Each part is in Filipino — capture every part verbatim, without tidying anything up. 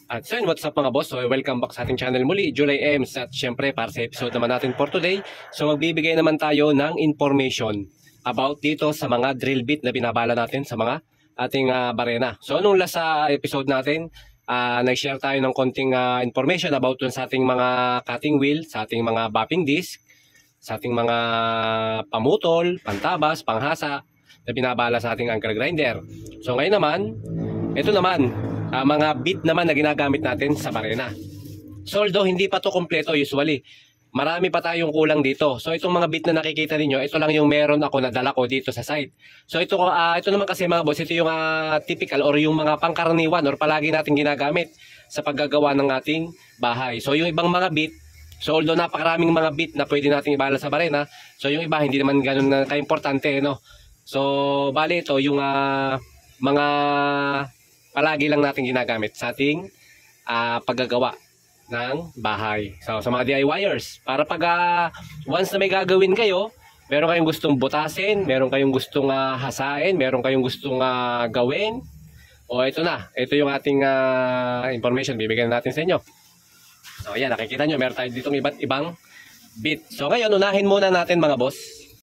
At so yun, what's up mga boss? So welcome back sa ating channel muli, July Ems. At syempre para sa episode naman natin for today, so magbibigay naman tayo ng information about dito sa mga drill bit na binabala natin sa mga ating uh, barena. So nung last uh, episode natin, uh, nag-share tayo ng konting uh, information about dun sa ating mga cutting wheel, sa ating mga bopping disc, sa ating mga pamutol, pantabas, panghasa na binabala sa ating anchor grinder. So ngayon naman, ito naman, uh, mga bit naman na ginagamit natin sa barena. So although hindi pa to kompleto usually, marami pa tayong kulang dito. So itong mga bit na nakikita niyo, ito lang yung meron ako na dala ko dito sa site. So ito uh, ito naman kasi mga boss, ito yung uh, typical or yung mga pangkaraniwan or palagi natin ginagamit sa paggagawa ng ating bahay. So yung ibang mga bit, so although napakaraming mga bit na pwede nating ibala sa barena, so yung iba hindi naman ganoon na ka-importante, no. So bali ito yung uh, mga palagi lang natin ginagamit sa ating uh, paggagawa ng bahay. So sa mga DIYers, para pag uh, once na may gagawin kayo, meron kayong gustong butasin, meron kayong gustong uh, hasain, meron kayong gustong uh, gawin, o ito na, ito yung ating uh, information bibigyan natin sa inyo. So ayan, nakikita nyo, meron tayo ditong iba't ibang bit. So ngayon, unahin muna natin mga boss.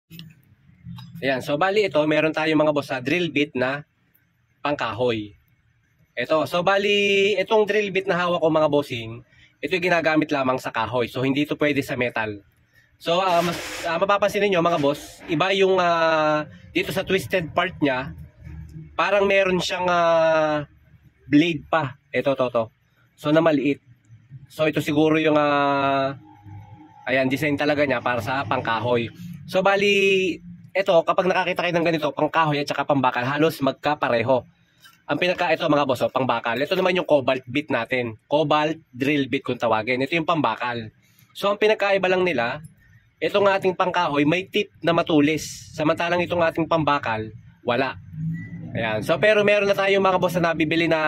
Ayan, so bali ito, meron tayo mga boss sa drill bit na pangkahoy. Ito, so bali, itong drill bit na hawak ko mga bossing, ito yung ginagamit lamang sa kahoy. So hindi ito pwede sa metal. So uh, mas, uh, mapapansin niyo mga boss, iba yung uh, dito sa twisted part niya, parang meron siyang uh, blade pa. Ito, to, to. So na maliit. So ito siguro yung uh, ayan, design talaga niya para sa pangkahoy. So bali, ito kapag nakakita kayo ng ganito, pangkahoy at saka pambakal, halos magkapareho. Ang pinaka ito mga boss, oh, pangbakal. Ito naman yung cobalt bit natin. Cobalt drill bit kung tawagin. Ito yung pambakal. So ang pinakaiba lang nila, itong ating pangkahoy may tip na matulis. Samantalang itong ating pambakal, wala. Ayan. So pero meron na tayong mga boss na nabibili na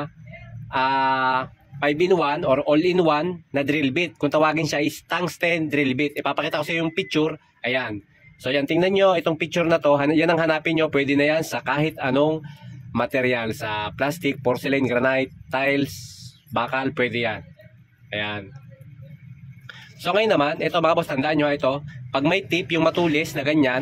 uh, five in one or all in one na drill bit. Kung tawagin siya is tungsten drill bit. Ipapakita ko sa yung picture. Ayan. So yan, tingnan nyo itong picture na to. Yan ang hanapin nyo. Pwede na yan sa kahit anong material, sa plastic, porcelain, granite, tiles, bakal, pwede yan. Ayan. So ngayon naman, ito mga boss, tandaan nyo ito. Pag may tip, yung matulis na ganyan,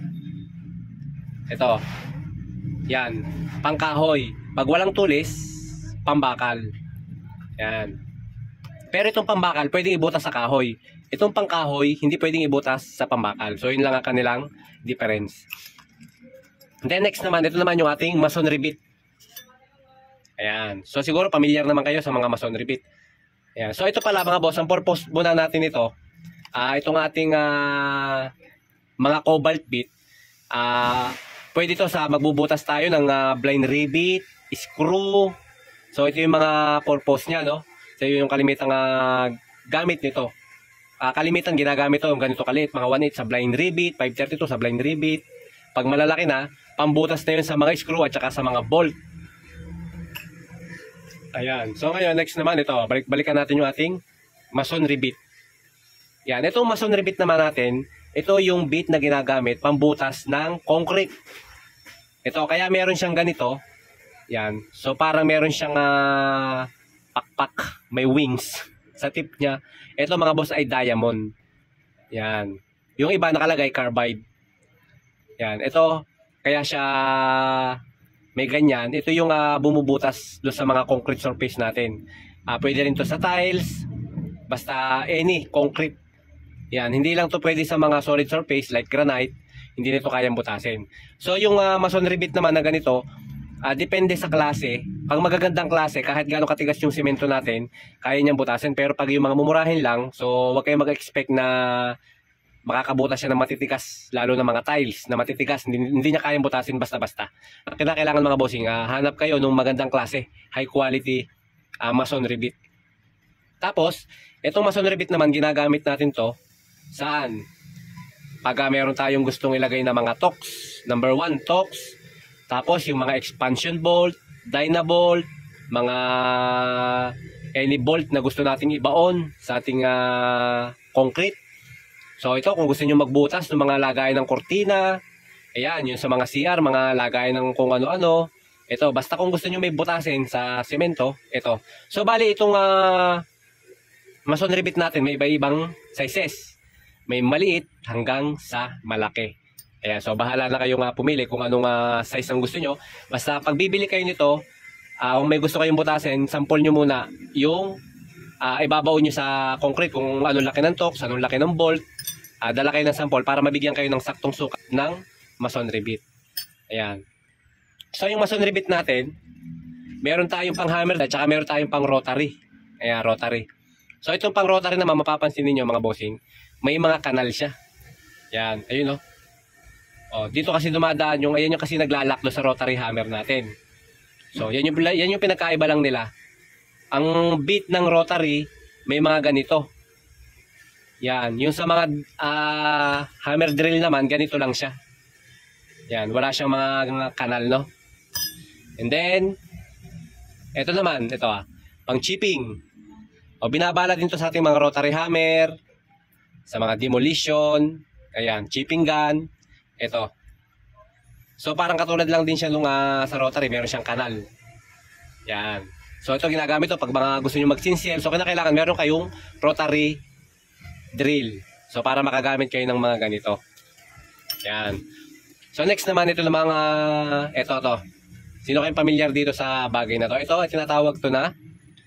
ito. Yan. Pangkahoy. Pag walang tulis, pambakal. Yan. Pero itong pambakal, pwedeng ibutas sa kahoy. Itong pangkahoy, hindi pwedeng ibutas sa pambakal. So yun lang ang kanilang difference. And then next naman, ito naman yung ating masonry bit. Ayan. So siguro familiar naman kayo sa mga masonry bit. Ayan. So ito pala mga boss, ang purpose muna natin ito, uh, itong ating uh, mga cobalt bit, uh, pwede ito sa magbubutas tayo ng uh, blind rivet, screw. So ito yung mga purpose niya, no? So yung kalimitang uh, gamit nito. Uh, kalimitan ginagamit ito, yung ganito kalit, mga one eighth sa blind rivet, five thirty-two sa blind rivet. Pag malalaki na, pambutas na yun sa mga screw at saka sa mga bolt. Ayan. So ngayon, next naman ito, balik balikan natin yung ating masonry bit. Yan, itong masonry bit naman natin, ito yung bit na ginagamit pambutas ng concrete. Ito, kaya meron siyang ganito. Yan. So parang meron siyang uh, pakpak, may wings sa tip niya. Ito mga boss ay diamond. Yan. Yung iba nakalagay carbide. Yan, ito kaya siya may ganyan. Ito yung uh, bumubutas doon sa mga concrete surface natin. Uh, pwede rin to sa tiles, basta any concrete. Yan, hindi lang to pwede sa mga solid surface like granite, hindi nito kayang butasin. So yung uh, masonry bit naman na ganito, uh, depende sa klase. Pag magagandang klase, kahit gaano katigas yung simento natin, kaya niyang butasin. Pero pag yung mga mumurahin lang, so wag kayong mag-expect na makakabutas siya ng matitigas, lalo na mga tiles na matitigas, hindi, hindi niya kayang butasin basta-basta. Kailangan mga bossing, uh, hanap kayo ng magandang klase, high quality uh, masonry bit. Tapos, itong masonry bit naman, ginagamit natin to saan? Pag uh, meron tayong gustong ilagay na mga tocks, number one, tocks, tapos yung mga expansion bolt, dynabolt, mga any bolt na gusto nating ibaon sa ating uh, concrete. So ito, kung gusto niyo magbutas ng mga lagayan ng kortina, ayan, yun sa mga C R, mga lagayan ng kung ano-ano, Ito, basta kung gusto nyo may butasin sa semento, ito. So, bali itong uh, mason rivet natin, may iba-ibang sizes. May maliit hanggang sa malaki. Ayan, so bahala na kayong uh, pumili kung anong uh, size ang gusto nyo. Basta pag bibili kayo nito, uh, kung may gusto kayong butasin, sample nyo muna yung uh, ibabaw nyo sa concrete kung anong laki ng tox, anong laki ng bolt. Uh, dala kayo ng sample para mabigyan kayo ng saktong sukat ng mason rivet. Ayan. So yung mason rivet natin, meron tayong pang hammer at saka meron tayong pang rotary. Ayan, rotary. So itong pang rotary naman, mapapansin niyo mga bossing, may mga kanal siya. Ayan, ayun o. Oh. Oh, dito kasi dumadaan yung, ayan yung kasi naglalakdo sa rotary hammer natin. So yan yung, yan yung pinagkaiba lang nila. Ang bit ng rotary, may mga ganito. Yan, yung sa mga uh, hammer drill naman, ganito lang siya. Yan, wala siyang mga, mga kanal, no? And then, ito naman, ito ah, pang chipping. O, binabala din to sa ating mga rotary hammer, sa mga demolition, ayan, chipping gun, ito. So, parang katulad lang din siya nung uh, sa rotary, meron siyang kanal. Yan. So, ito ginagamit to pag mga gusto nyo mag-sincere. So, kailangan meron kayong rotary drill. So, para makagamit kayo ng mga ganito. Yan. So, next naman ito ng mga, ito to. Sino kayong pamilyar dito sa bagay na to? Ito, tinatawag to na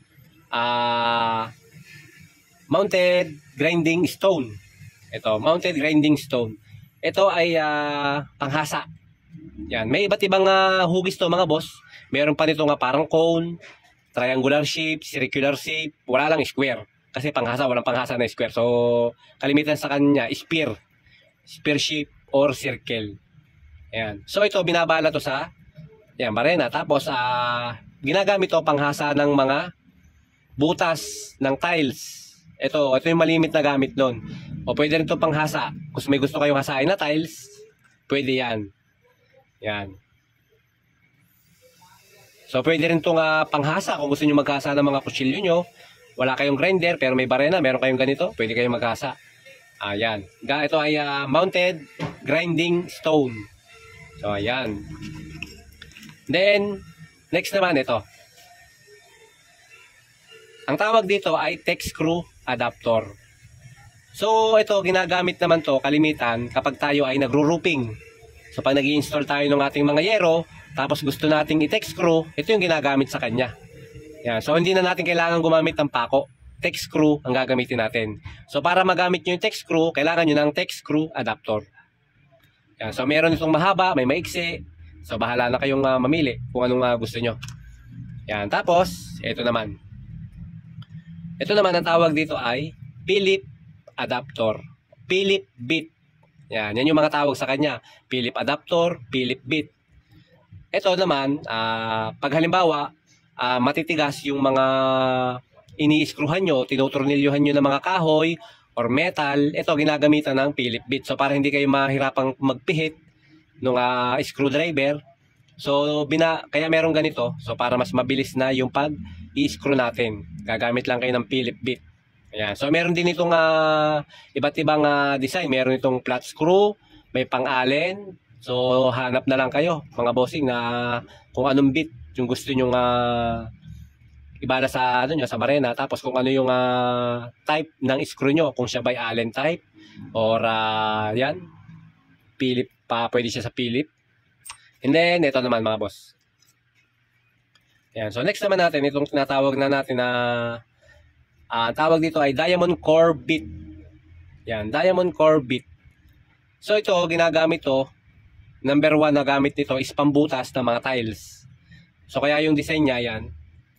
uh, mounted grinding stone. Ito, mounted grinding stone. Ito ay uh, panghasa. Yan. May iba't ibang uh, hugis to mga boss. Meron pa nito nga parang cone, triangular shape, circular shape, wala lang square. Kasi panghasa, walang panghasa na square. So, kalimitan sa kanya, spear. Spear shape or circle. Ayan. So, ito, binabala to sa yan, barena. Tapos, uh, ginagamit to panghasa ng mga butas ng tiles. Ito, ito yung malimit na gamit doon. O, pwede rin to panghasa. Kung may gusto kayong hasain na tiles, pwede yan. Yan. So, pwede rin itong uh, panghasa kung gusto nyo maghasa ng mga kutsilyo nyo. Wala kayong grinder pero may barena, meron kayong ganito, pwede kayong maghasa. Ayan. Ito ay uh, mounted grinding stone. So, ayan. Then, next naman ito. Ang tawag dito ay tex screw adapter. So, ito, ginagamit naman to kalimitan kapag tayo ay nagro-roofing. So, pag nag-i-install tayo ng ating mga yero, tapos gusto nating i-tex screw, ito yung ginagamit sa kanya. Yan. So, hindi na natin kailangan gumamit ng pako. Tex screw ang gagamitin natin. So, para magamit nyo yung tex screw, kailangan nyo ng tex screw adapter. Yan. So, meron itong mahaba, may maiksi. So, bahala na kayong uh, mamili kung anong uh, gusto nyo. Yan. Tapos, ito naman. Ito naman ang tawag dito ay Philip adapter. Philip bit. Yan. Yan yung mga tawag sa kanya. Philip adapter, Philip bit. Ito naman, uh, pag halimbawa, Uh, matitigas yung mga ini-screwhan nyo, tinuturnilyohan nyo ng mga kahoy or metal, ito ginagamitan ng Philip bit. So para hindi kayo mahirapang magpihit ng uh, screwdriver, so bina, kaya meron ganito. So para mas mabilis na yung pag i-screw natin, gagamit lang kayo ng Philip bit. Ayan. So meron din itong uh, iba't ibang uh, design. Meron itong flat screw, may pang-allen. So hanap na lang kayo mga bossing na kung anong bit yung gusto nyong uh, ibala sa ano nyo, sa barena. Tapos kung ano yung uh, type ng screw nyo, kung siya by Allen type or uh, yan Philip pa, pwede siya sa Philip. And then ito naman mga boss, yan. So next naman natin itong tinatawag na natin na uh, tawag dito ay diamond core bit. Yan, diamond core bit. So ito ginagamit to, number one na gamit nito is pambutas ng mga tiles. So kaya yung design niya yan.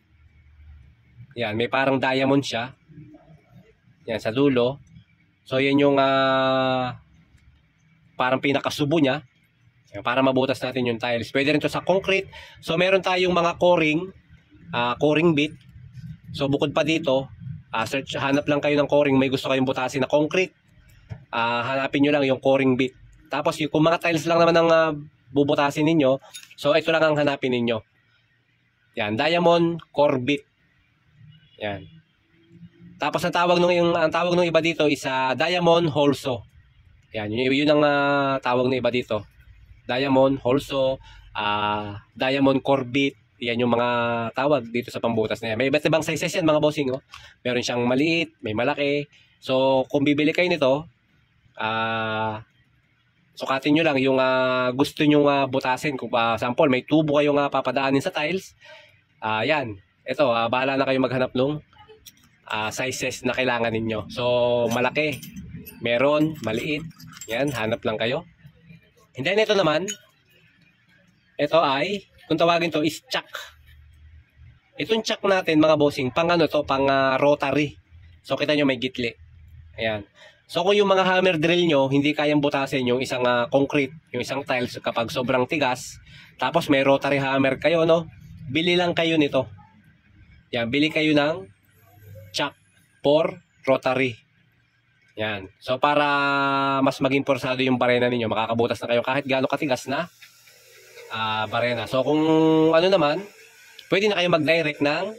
Yan, may parang diamond siya. Yan sa dulo. So yan yung uh, parang pinakasubo niya. Yan, para mabutas natin yung tiles. Pwede rin to sa concrete. So meron tayong mga coring, uh, coring bit. So bukod pa dito, uh, search, hanap lang kayo ng coring. May gusto kayong butasin na concrete. Uh, hanapin nyo lang yung coring bit. Tapos yung, kung mga tiles lang naman ang uh, bubutasin ninyo, so ito lang ang hanapin ninyo. Yan, diamond core bit. Yan. Tapos ang tawag nung yung ang tawag nung iba dito is uh, diamond holso. Yan, yun, yun ang uh, tawag ng iba dito. Diamond holso. ah, diamond core bit. Yan yung mga tawag dito sa pambutas na yan. May iba't ibang sizes yan mga bossing. Oh. Meron siyang maliit, may malaki. So kung bibili kayo nito, ah, sukatin nyo lang yung uh, gusto nyo uh, butasin. Kung uh, sample, may tubo kayong uh, papadaanin sa tiles. Uh, yan. Ito, uh, bahala na kayo maghanap ng uh, sizes na kailangan ninyo. So, malaki. Meron, maliit. Yan, hanap lang kayo. And then, ito naman. Ito ay, kung tawagin to is chuck. Itong chuck natin, mga bossing, pang ano to, pang uh, rotary. So, kita nyo may gitli. Ayan. So kung yung mga hammer drill nyo, hindi kayang butasin yung isang uh, concrete, yung isang tiles kapag sobrang tigas, tapos may rotary hammer kayo, no? Bili lang kayo nito. Yan, bili kayo ng chuck for rotary. Yan. So para mas maging porsado yung barena ninyo, makakabutas na kayo kahit gaano katigas na uh, barena. So kung ano naman, pwede na kayo mag-direct ng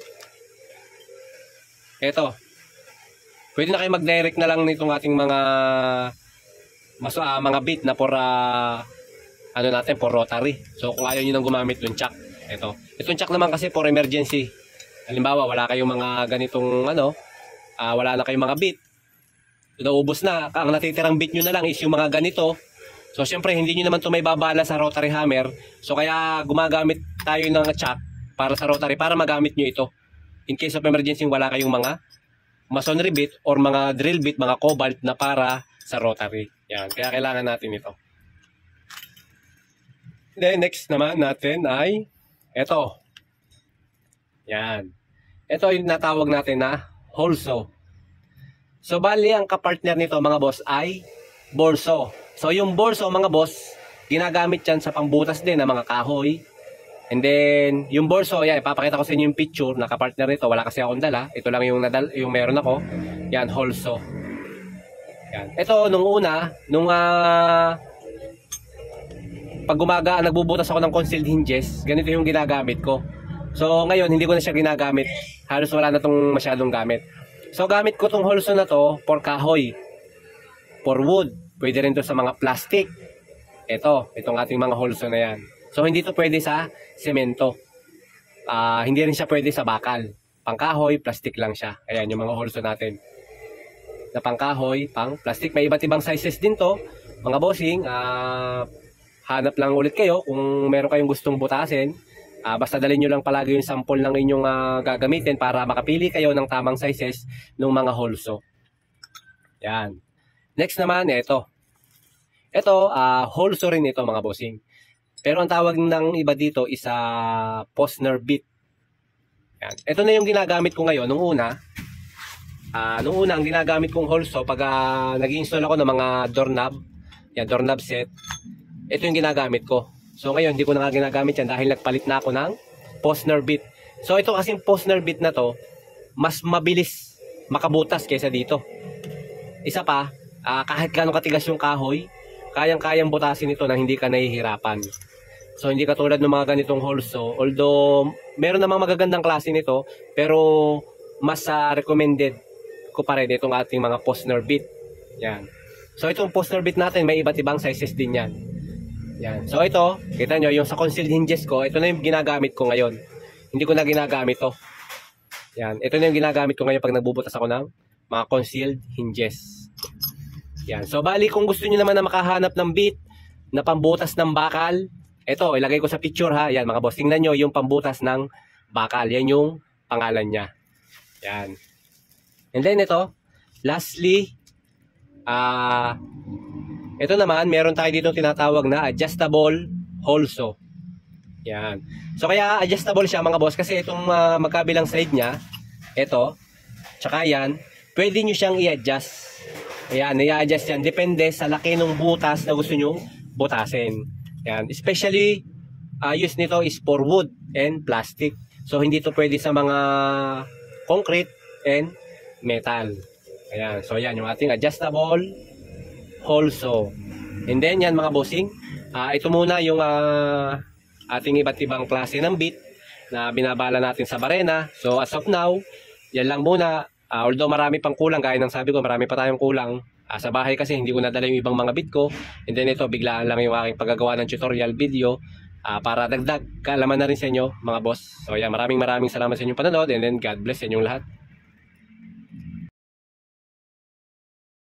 eto. Pwede na kayo mag-direct na lang nitong ating mga mas, uh, mga bit na for uh, ano natin, for rotary. So kung ayaw nyo nang gumamit yung chuck, ito. Itong chuck naman kasi for emergency. Halimbawa, wala kayong mga ganitong ano, uh, wala na kayong mga bit. Naubos na. Ang natitirang bit nyo na lang is yung mga ganito. So syempre, hindi nyo naman ito may babala sa rotary hammer. So kaya gumagamit tayo ng chuck para sa rotary, para magamit nyo ito. In case of emergency, wala kayong mga masonry bit or mga drill bit, mga cobalt na para sa rotary. Yan, kaya kailangan natin ito. Then next naman natin ay ito. Yan. Ito yung natawag natin na hole saw. So bali ang kapartner nito mga boss ay bore saw. So yung bore saw mga boss, ginagamit yan sa pangbutas din ng mga kahoy. And then, yung bore saw, yan, ipapakita ko sa inyo yung picture na kapartner nito. Wala kasi akong dala. Ito lang yung, nadal, yung meron ako. Yan, hole saw. Yan. Ito, nung una, nung uh, pag gumaga, nagbubutas ako ng concealed hinges, ganito yung ginagamit ko. So, ngayon, hindi ko na siya ginagamit. Halos wala na itong masyadong gamit. So, gamit ko itong hole saw na to for kahoy. For wood. Pwede rin to sa mga plastic. Ito, itong ating mga hole saw na yan. So hindi to pwede sa semento. Uh, hindi rin siya pwede sa bakal. Pangkahoy, plastic lang siya. Ayan yung mga hole saw natin. Na pangkahoy, pang plastic. May iba't ibang sizes din to. Mga bossing, uh, hanap lang ulit kayo kung meron kayong gustong butasin. Uh, basta dalhin nyo lang palagi yung sample ng inyong uh, gagamitin para makapili kayo ng tamang sizes ng mga hole saw. Yan. Next naman, ito. Ito, uh, hole saw rin ito mga bossing. Pero ang tawag ng iba dito is a uh, Posner bit. Yan. Ito na yung ginagamit ko ngayon. Nung una, uh, nung una ang ginagamit kong hole saw pag uh, nag-install ako ng mga doorknob, yan, doorknob set, ito yung ginagamit ko. So ngayon, hindi ko na nga ginagamit yan dahil nagpalit na ako ng Posner bit. So ito kasing Posner bit na to, mas mabilis makabutas kaysa dito. Isa pa, uh, kahit gaano katigas yung kahoy, kayang-kayang butasin ito na hindi ka nahihirapan. So hindi katulad ng mga ganitong hole saw. Although meron namang magagandang klase nito, pero mas uh, recommended ko pa rin itong ating mga Posner bit. Yan. So itong Posner bit natin may iba't ibang sizes din yan. Yan. So ito, kita nyo yung sa concealed hinges ko, ito na yung ginagamit ko ngayon. Hindi ko na ginagamit to. Yan. Ito na yung ginagamit ko ngayon pag nagbubutas ako ng mga concealed hinges. Yan. So bali kung gusto niyo naman na makahanap ng bit na pambutas ng bakal, ito ilagay ko sa picture ha. Yan mga boss, tingnan niyo yung pambutas ng bakal. Yan yung pangalan niya. Yan. And then ito, lastly, ah uh, ito naman, meron tayo dito tinatawag na adjustable hole saw. Yan. So kaya adjustable siya mga boss kasi itong uh, magkabilang side niya, ito, tsaka yan, pwede nyo siyang i-adjust. Ayan, i-adjust yan. Depende sa laki ng butas na gusto nyo butasin. Yan. Especially, uh, use nito is for wood and plastic. So, hindi to pwede sa mga concrete and metal. Ayan. So, yan. Yung ating adjustable hole saw. And then, yan mga bossing. Uh, ito muna yung uh, ating iba't ibang klase ng bit na binabala natin sa barena. So, as of now, yan lang muna. Uh, although marami pang kulang, gaya ng sabi ko, marami pa tayong kulang. Uh, sa bahay kasi hindi ko nadala yung ibang mga bit ko. And then ito, biglaan lang yung aking paggagawa ng tutorial video. ah, para dagdag kaalaman na rin sa inyo mga boss. So yan, maraming maraming salamat sa inyong panonood and then God bless sa inyong lahat.